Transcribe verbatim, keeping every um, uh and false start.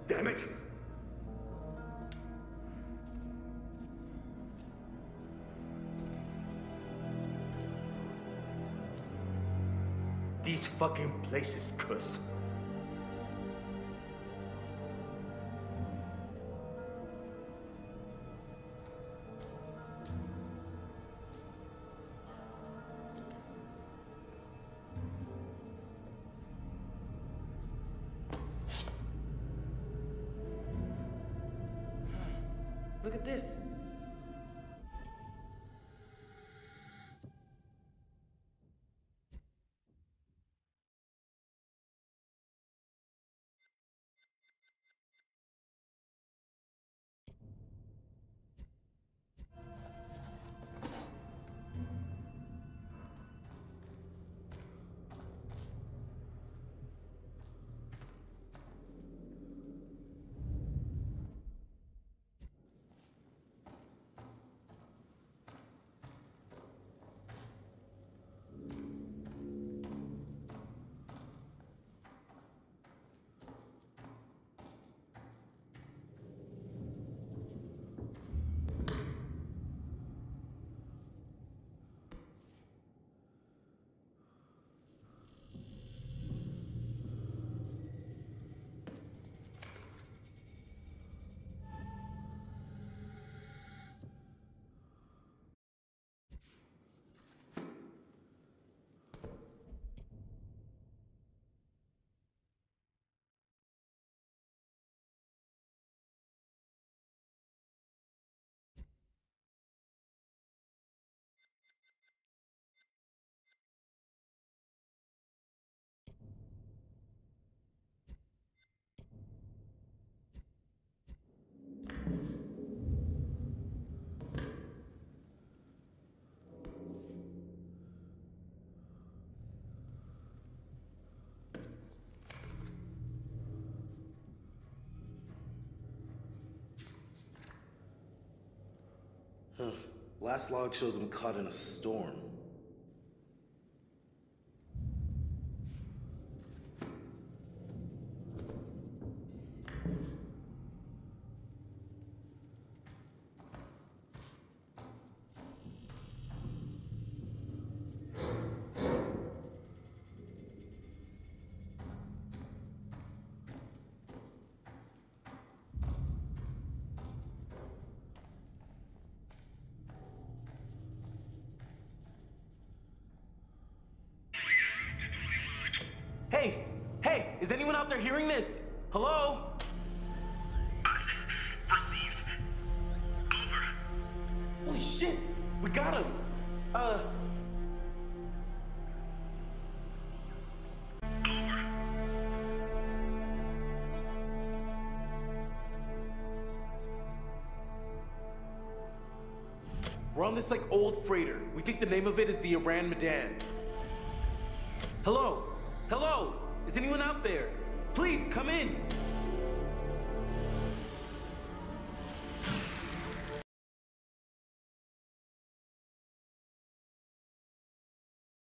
Damn it! This fucking place is cursed. Look at this. Huh. Last log shows him caught in a storm. Hey! Hey! Is anyone out there hearing this? Hello? Received. Over. Holy shit! We got him! Uh... Over. We're on this, like, old freighter. We think the name of it is the Iran Medan. Hello? Hello? Is anyone out there? Please, come in!